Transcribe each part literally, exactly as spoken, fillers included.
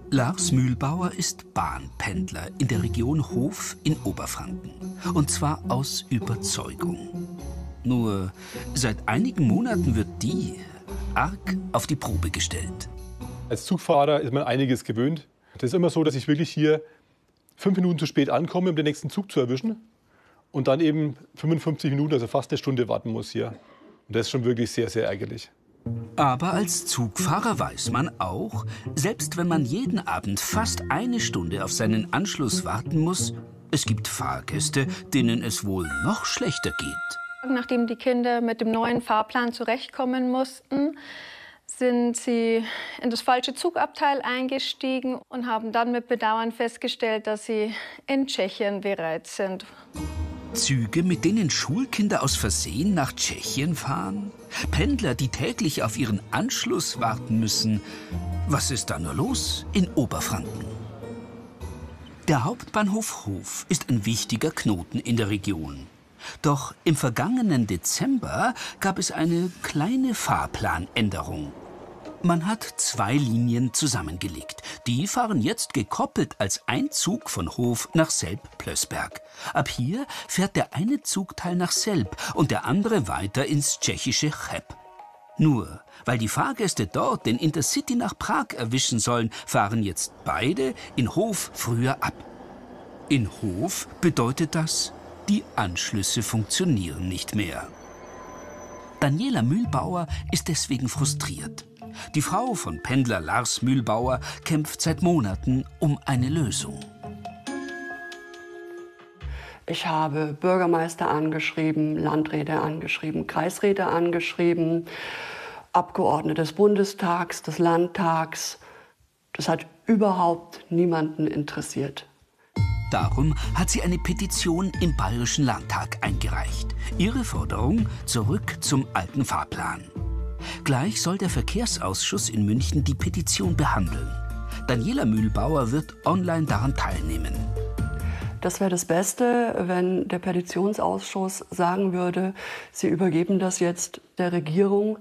Lars Mühlbauer ist Bahnpendler in der Region Hof in Oberfranken. Und zwar aus Überzeugung. Nur seit einigen Monaten wird die arg auf die Probe gestellt. Als Zugfahrer ist man einiges gewöhnt. Es ist immer so, dass ich wirklich hier fünf Minuten zu spät ankomme, um den nächsten Zug zu erwischen. Und dann eben fünfundfünfzig Minuten, also fast eine Stunde warten muss hier. Und das ist schon wirklich sehr, sehr ärgerlich. Aber als Zugfahrer weiß man auch, selbst wenn man jeden Abend fast eine Stunde auf seinen Anschluss warten muss, es gibt Fahrgäste, denen es wohl noch schlechter geht. Nachdem die Kinder mit dem neuen Fahrplan zurechtkommen mussten, sind sie in das falsche Zugabteil eingestiegen und haben dann mit Bedauern festgestellt, dass sie in Tschechien bereits sind. Züge, mit denen Schulkinder aus Versehen nach Tschechien fahren? Pendler, die täglich auf ihren Anschluss warten müssen. Was ist da nur los in Oberfranken? Der Hauptbahnhof Hof ist ein wichtiger Knoten in der Region. Doch im vergangenen Dezember gab es eine kleine Fahrplanänderung. Man hat zwei Linien zusammengelegt. Die fahren jetzt gekoppelt als ein Zug von Hof nach Selb-Plößberg. Ab hier fährt der eine Zugteil nach Selb und der andere weiter ins tschechische Cheb. Nur, weil die Fahrgäste dort den Intercity nach Prag erwischen sollen, fahren jetzt beide in Hof früher ab. In Hof bedeutet das, die Anschlüsse funktionieren nicht mehr. Daniela Mühlbauer ist deswegen frustriert. Die Frau von Pendler Lars Mühlbauer kämpft seit Monaten um eine Lösung. Ich habe Bürgermeister angeschrieben, Landräte angeschrieben, Kreisräte angeschrieben, Abgeordnete des Bundestags, des Landtags. Das hat überhaupt niemanden interessiert. Darum hat sie eine Petition im Bayerischen Landtag eingereicht. Ihre Forderung: zurück zum alten Fahrplan. Gleich soll der Verkehrsausschuss in München die Petition behandeln. Daniela Mühlbauer wird online daran teilnehmen. Das wäre das Beste, wenn der Petitionsausschuss sagen würde, sie übergeben das jetzt der Regierung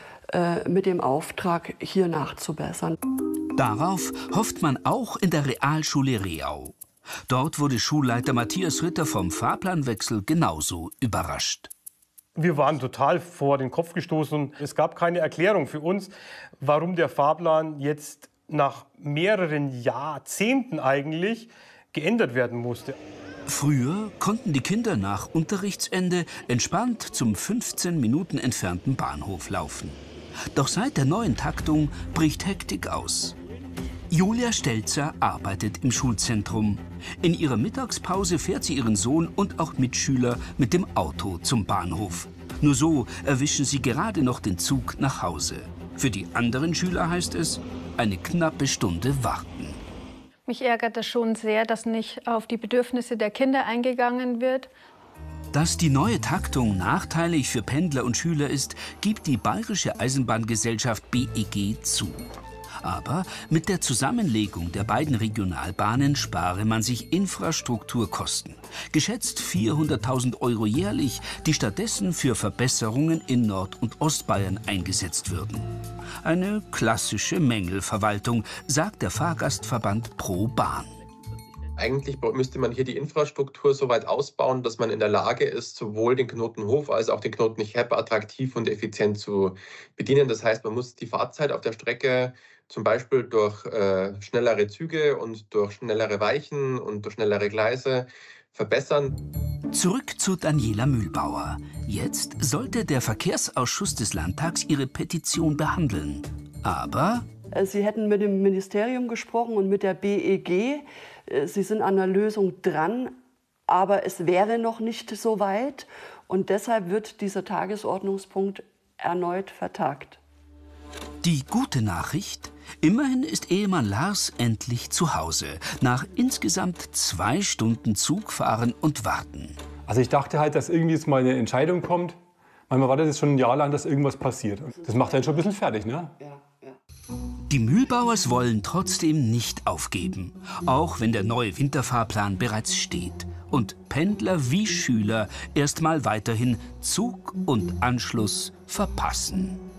äh, mit dem Auftrag, hier nachzubessern. Darauf hofft man auch in der Realschule Reau. Dort wurde Schulleiter Matthias Ritter vom Fahrplanwechsel genauso überrascht. Wir waren total vor den Kopf gestoßen. Es gab keine Erklärung für uns, warum der Fahrplan jetzt nach mehreren Jahrzehnten eigentlich geändert werden musste. Früher konnten die Kinder nach Unterrichtsende entspannt zum fünfzehn Minuten entfernten Bahnhof laufen. Doch seit der neuen Taktung bricht Hektik aus. Julia Stelzer arbeitet im Schulzentrum. In ihrer Mittagspause fährt sie ihren Sohn und auch Mitschüler mit dem Auto zum Bahnhof. Nur so erwischen sie gerade noch den Zug nach Hause. Für die anderen Schüler heißt es, eine knappe Stunde warten. Mich ärgert das schon sehr, dass nicht auf die Bedürfnisse der Kinder eingegangen wird. Dass die neue Taktung nachteilig für Pendler und Schüler ist, gibt die Bayerische Eisenbahngesellschaft B E G zu. Aber mit der Zusammenlegung der beiden Regionalbahnen spare man sich Infrastrukturkosten. Geschätzt vierhunderttausend Euro jährlich, die stattdessen für Verbesserungen in Nord- und Ostbayern eingesetzt würden. Eine klassische Mängelverwaltung, sagt der Fahrgastverband Pro Bahn. Eigentlich müsste man hier die Infrastruktur so weit ausbauen, dass man in der Lage ist, sowohl den Knoten Hof als auch den Knoten Cheb attraktiv und effizient zu bedienen. Das heißt, man muss die Fahrzeit auf der Strecke zum Beispiel durch äh, schnellere Züge und durch schnellere Weichen und durch schnellere Gleise verbessern. Zurück zu Daniela Mühlbauer. Jetzt sollte der Verkehrsausschuss des Landtags ihre Petition behandeln. Aber Sie hätten mit dem Ministerium gesprochen und mit der B E G. Sie sind an einer Lösung dran, aber es wäre noch nicht so weit. Und deshalb wird dieser Tagesordnungspunkt erneut vertagt. Die gute Nachricht: Immerhin ist Ehemann Lars endlich zu Hause. Nach insgesamt zwei Stunden Zugfahren und Warten. Also ich dachte halt, dass irgendwie jetzt mal eine Entscheidung kommt. Manchmal wartet es schon ein Jahr lang, dass irgendwas passiert. Das macht einen schon ein bisschen fertig, ne? Ja, ja. Die Mühlbauers wollen trotzdem nicht aufgeben, auch wenn der neue Winterfahrplan bereits steht und Pendler wie Schüler erstmal weiterhin Zug und Anschluss verpassen.